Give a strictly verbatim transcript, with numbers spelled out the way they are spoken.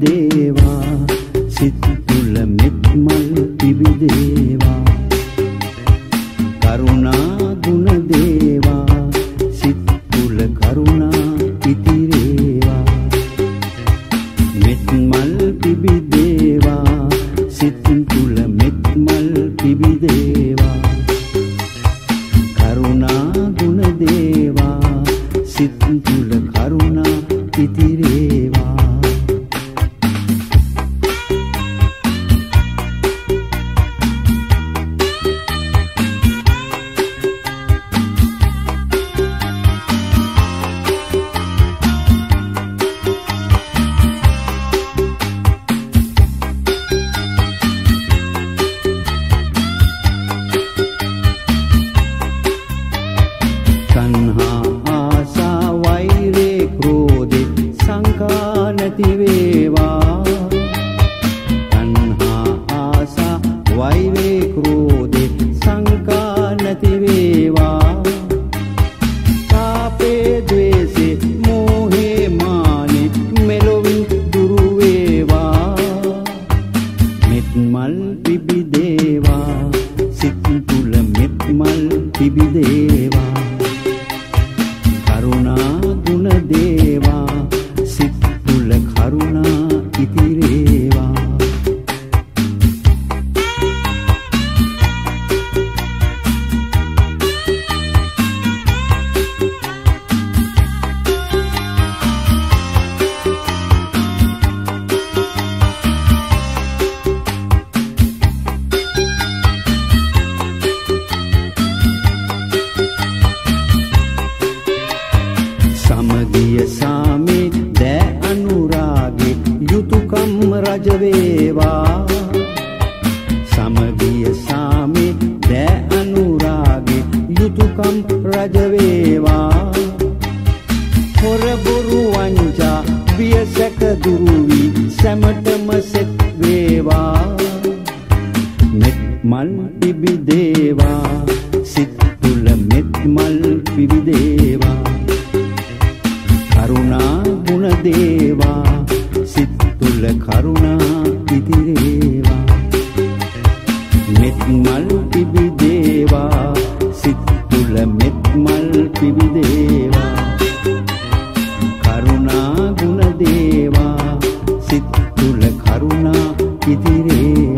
පිබිදේවා සිත් තුල මෙත් මල් පිබිදේවා කරුණා ගුණ දේවා සිත් තුල කරුණා ඉතිරේවා මෙත් මල් පිබිදේවා සිත් තුල මෙත් මල් පිබිදේවා කරුණා ගුණ දේවා සිත් තුල කරුණා ඉතිරේවා තණ්හා ආසා වෛරේ ක්‍රෝධේ සංකා නැති වේවා තණ්හා ආසා වෛරේ ක්‍රෝධේ සංකා නැති වේවා පාපේ ද්වේෂේ මෝහේ මානේ මෙලොවින් දුරු වේවා මෙත් මල් පිබිදේවා සිත් තුල මෙත් මල් පිබිදේවා කරුණා ගුණ දේවා සිත් තුල කරුණා ඉතිරේවා සමගිය සාමේ දෑ අනුරාගේ යුතුයකම් රජ වේවා සමගිය සාමේ දෑ අනුරාගේ යුතුයකම් රජ වේවා හොර බොරු වංචා බිය සැක දුරු වී සැමටම සෙත් වේවා මෙත් මල් පිබිදේවා සිත් තුල මෙත් මල් පිබිදේවා කරුණා ගුණ දේවා සිත් තුල කරුණා ඉතිරේවා මෙත් මල් පිබිදේවා සිත් තුල මෙත් මල් පිබිදේවා කරුණා ගුණ දේවා සිත් තුල කරුණා ඉතිරේවා